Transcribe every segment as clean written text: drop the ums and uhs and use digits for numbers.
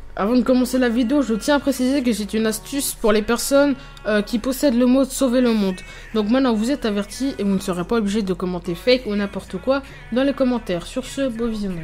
Avant de commencer la vidéo, je tiens à préciser que c'est une astuce pour les personnes qui possèdent le mode sauver le monde. Donc maintenant vous êtes avertis et vous ne serez pas obligé de commenter fake ou n'importe quoi dans les commentaires. Sur ce, beau visionnage.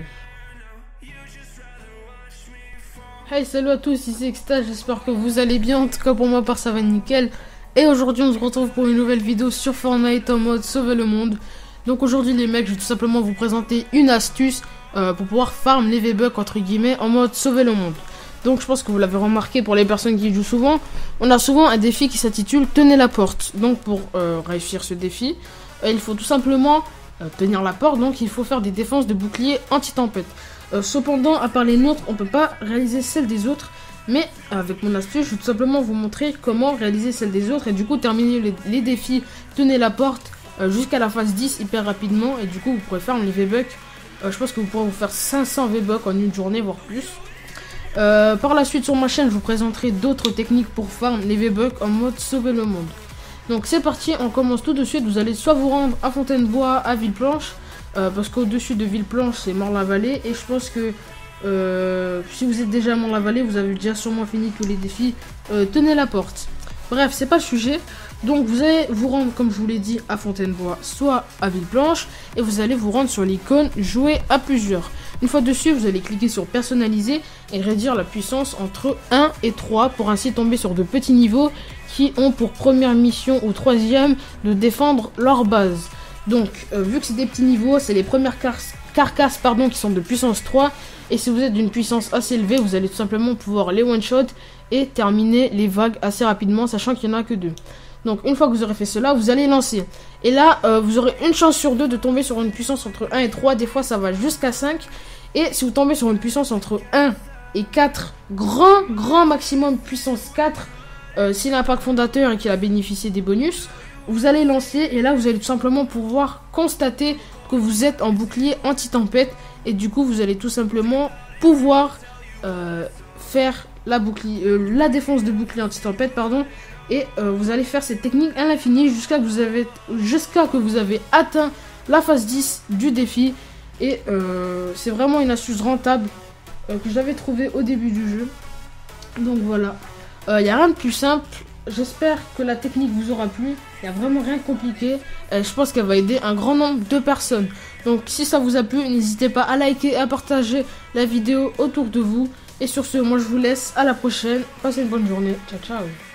Hey, salut à tous, ici Exta, j'espère que vous allez bien, en tout cas pour moi part ça va nickel. Et aujourd'hui on se retrouve pour une nouvelle vidéo sur Fortnite en mode sauver le monde. Donc aujourd'hui les mecs, je vais tout simplement vous présenter une astuce pour pouvoir farm les V-Bucks entre guillemets en mode sauver le monde. Donc je pense que vous l'avez remarqué pour les personnes qui jouent souvent, on a souvent un défi qui s'intitule Tenez la porte. Donc pour réussir ce défi, il faut tout simplement tenir la porte, donc il faut faire des défenses de bouclier anti-tempête. Cependant, à part les nôtres, on peut pas réaliser celle des autres. Mais avec mon astuce, je vais tout simplement vous montrer comment réaliser celle des autres. Et du coup, terminer les défis, tenez la porte jusqu'à la phase 10 hyper rapidement. Et du coup, vous pourrez faire les V-Bucks. Je pense que vous pourrez vous faire 500 V-Bucks en une journée, voire plus. Par la suite, sur ma chaîne, je vous présenterai d'autres techniques pour farm les V-Bucks en mode sauver le monde. Donc c'est parti, on commence tout de suite. Vous allez soit vous rendre à Fontainebleau, à Villeplanche. Parce qu'au-dessus de Villeplanche, c'est Morne-la-Vallée. Et je pense que si vous êtes déjà à Morne-la-Vallée, vous avez déjà sûrement fini tous les défis. Tenez la porte. Bref, c'est pas le sujet. Donc vous allez vous rendre, comme je vous l'ai dit, à Fontainebleau, soit à Villeplanche. Et vous allez vous rendre sur l'icône jouer à plusieurs. Une fois dessus, vous allez cliquer sur personnaliser et réduire la puissance entre 1 et 3 pour ainsi tomber sur de petits niveaux qui ont pour première mission ou troisième de défendre leur base. Donc, vu que c'est des petits niveaux, c'est les premières carcasses qui sont de puissance 3. Et si vous êtes d'une puissance assez élevée, vous allez tout simplement pouvoir les one-shot et terminer les vagues assez rapidement, sachant qu'il n'y en a que 2. Donc, une fois que vous aurez fait cela, vous allez lancer. Et là, vous aurez une chance sur 2 de tomber sur une puissance entre 1 et 3. Des fois, ça va jusqu'à 5. Et si vous tombez sur une puissance entre 1 et 4, grand maximum puissance 4, s'il a un pack fondateur et qu'il a bénéficié des bonus, vous allez lancer et là vous allez tout simplement pouvoir constater que vous êtes en bouclier anti-tempête et du coup vous allez tout simplement pouvoir faire la défense de bouclier anti-tempête et vous allez faire cette technique à l'infini jusqu'à que vous avez atteint la phase 10 du défi et c'est vraiment une astuce rentable que j'avais trouvé au début du jeu. Donc voilà, il n'y a rien de plus simple. J'espère que la technique vous aura plu. Il n'y a vraiment rien de compliqué. Je pense qu'elle va aider un grand nombre de personnes. Donc si ça vous a plu, n'hésitez pas à liker et à partager la vidéo autour de vous. Et sur ce, moi je vous laisse. À la prochaine. Passez une bonne journée. Ciao, ciao.